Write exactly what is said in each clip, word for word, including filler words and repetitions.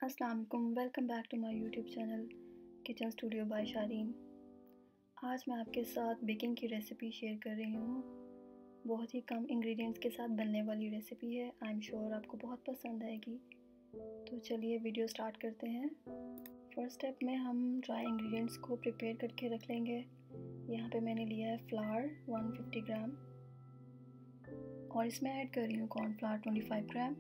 अस्सलाम वालेकुम, welcome back to my YouTube channel kitchen studio by Shareen. आज मैं आपके साथ बेकिंग की रेसिपी शेयर कर रही हूँ। बहुत ही कम इंग्रेडिएंट्स के साथ बनने वाली रेसिपी है। आई एम श्योर आपको बहुत पसंद आएगी। तो चलिए वीडियो स्टार्ट करते हैं। फर्स्ट स्टेप में हम ड्राई इंग्रेडिएंट्स को प्रिपेयर करके रख लेंगे। यहाँ पे मैंने लिया है फ्लावर एक सौ पचास ग्राम और इसमें ऐड कर रही हूँ कॉर्नफ्लावर पच्चीस ग्राम,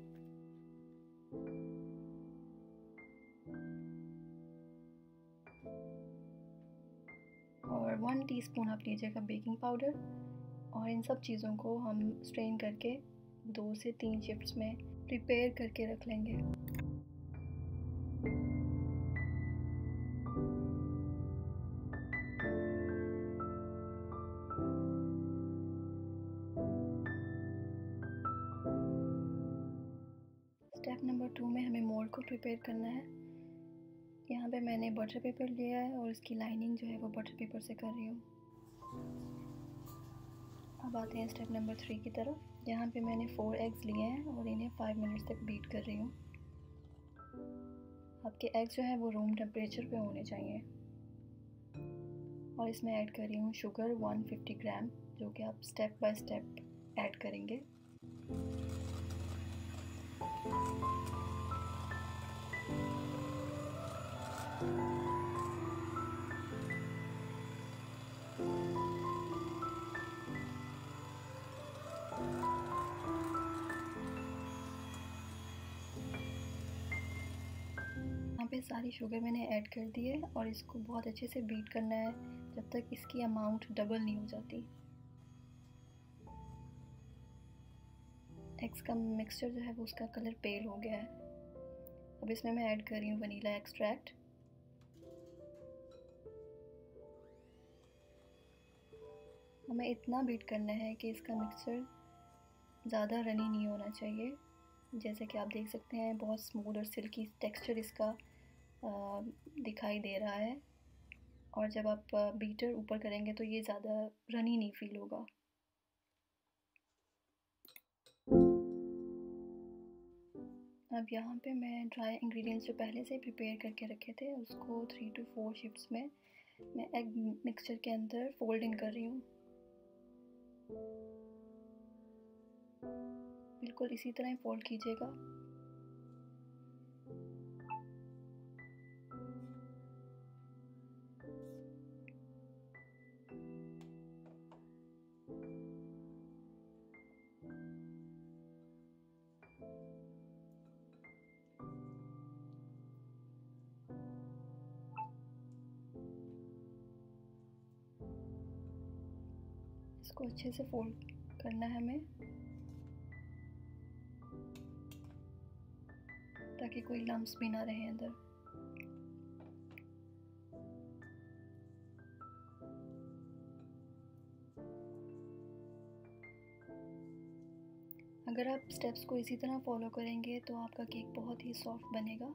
और वन टीस्पून आप लीजिएगा बेकिंग पाउडर। और इन सब चीज़ों को हम स्ट्रेन करके दो से तीन शिफ्ट्स में प्रिपेयर करके रख लेंगे। स्टेप नंबर टू में हमें मोल्ड को प्रिपेयर करना है। यहाँ पे मैंने बटर पेपर लिया है और इसकी लाइनिंग जो है वो बटर पेपर से कर रही हूँ। अब आते हैं स्टेप नंबर थ्री की तरफ। यहाँ पे मैंने फोर एग्स लिए हैं और इन्हें फाइव मिनट्स तक बीट कर रही हूँ। आपके एग्स जो है वो रूम टेम्परेचर पे होने चाहिए। और इसमें ऐड कर रही हूँ शुगर एक सौ पचास ग्राम, जो कि आप स्टेप बाय स्टेप ऐड करेंगे। यहाँ पे सारी शुगर मैंने ऐड कर दी है और इसको बहुत अच्छे से बीट करना है जब तक इसकी अमाउंट डबल नहीं हो जाती। एग्स का मिक्सचर जो है वो उसका कलर पेल हो गया है। अब इसमें मैं ऐड कर रही हूँ वनीला एक्सट्रैक्ट। हमें इतना बीट करना है कि इसका मिक्सचर ज़्यादा रनी नहीं होना चाहिए। जैसे कि आप देख सकते हैं बहुत स्मूथ और सिल्की टेक्सचर इसका आ, दिखाई दे रहा है। और जब आप बीटर ऊपर करेंगे तो ये ज़्यादा रनी नहीं फील होगा। अब यहाँ पे मैं ड्राई इंग्रेडिएंट्स जो पहले से प्रिपेयर करके रखे थे उसको थ्री टू फोर शिफ्ट्स में मैं एग मिक्सचर के अंदर फोल्ड इन कर रही हूँ। बिल्कुल इसी तरह फोल्ड कीजिएगा। इसको अच्छे से फोल्ड करना है हमें ताकि कोई लम्स भी ना रहे अंदर। अगर आप स्टेप्स को इसी तरह फॉलो करेंगे तो आपका केक बहुत ही सॉफ्ट बनेगा।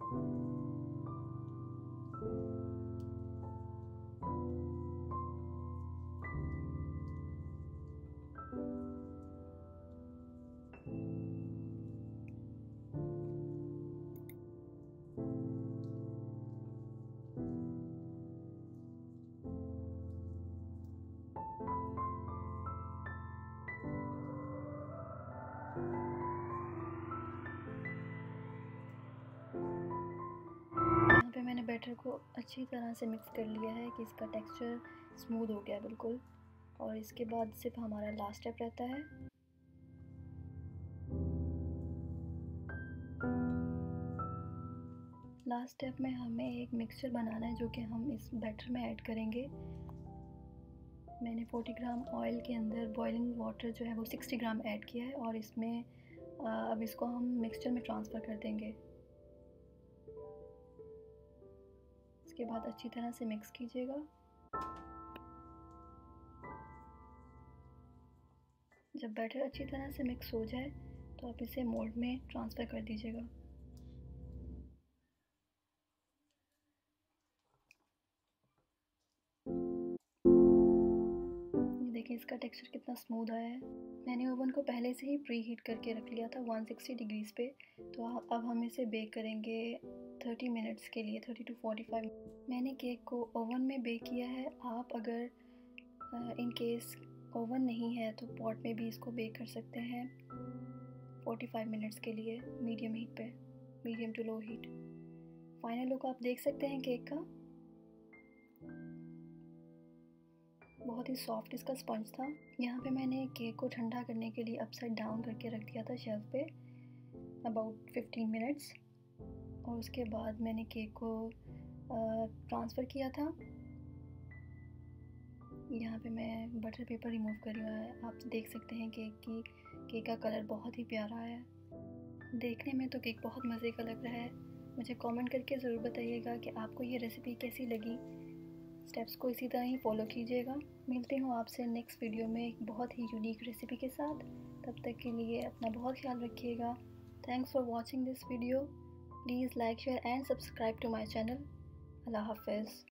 यहाँ पे मैंने बैटर को अच्छी तरह से मिक्स कर लिया है कि इसका टेक्सचर स्मूथ हो गया बिल्कुल। और इसके बाद सिर्फ हमारा लास्ट स्टेप रहता है। लास्ट स्टेप में हमें एक मिक्सचर बनाना है जो कि हम इस बैटर में ऐड करेंगे। मैंने चालीस ग्राम ऑयल के अंदर बॉइलिंग वाटर जो है वो साठ ग्राम ऐड किया है और इसमें अब इसको हम मिक्सचर में ट्रांसफ़र कर देंगे। इसके बाद अच्छी तरह से मिक्स कीजिएगा। जब बैटर अच्छी तरह से मिक्स हो जाए तो आप इसे मोल्ड में ट्रांसफ़र कर दीजिएगा। ये देखिए इसका टेक्सचर कितना स्मूथ आया है। मैंने ओवन को पहले से ही प्री हीट करके रख लिया था वन सिक्सटी डिग्रीज़ पे। तो अब हम इसे बेक करेंगे थर्टी मिनट्स के लिए, थर्टी टू फोर्टी फाइव। मैंने केक को ओवन में बेक किया है। आप अगर इन केस ओवन नहीं है तो पॉट में भी इसको बेक कर सकते हैं फोर्टी फाइव मिनट्स के लिए, मीडियम हीट पे, medium to low heat. Final look आप देख सकते हैं केक का। बहुत ही सॉफ्ट इसका स्पंज था। यहाँ पे मैंने केक को ठंडा करने के लिए अपसाइड डाउन करके रख दिया था शेल्फ पे अबाउट फिफ्टीन मिनट्स, और उसके बाद मैंने केक को ट्रांसफ़र किया था। यहाँ पे मैं बटर पेपर रिमूव कर रही हूँ। आप देख सकते हैं केक की केक का कलर बहुत ही प्यारा है। देखने में तो केक बहुत मज़े का लग रहा है। मुझे कमेंट करके ज़रूर बताइएगा कि आपको ये रेसिपी कैसी लगी। स्टेप्स को इसी तरह ही फॉलो कीजिएगा। मिलती हूँ आपसे नेक्स्ट वीडियो में एक बहुत ही यूनिक रेसिपी के साथ। तब तक के लिए अपना बहुत ख्याल रखिएगा। Thanks for watching this video. Please like, share and subscribe to my channel. अल्लाह हाफ़िज़।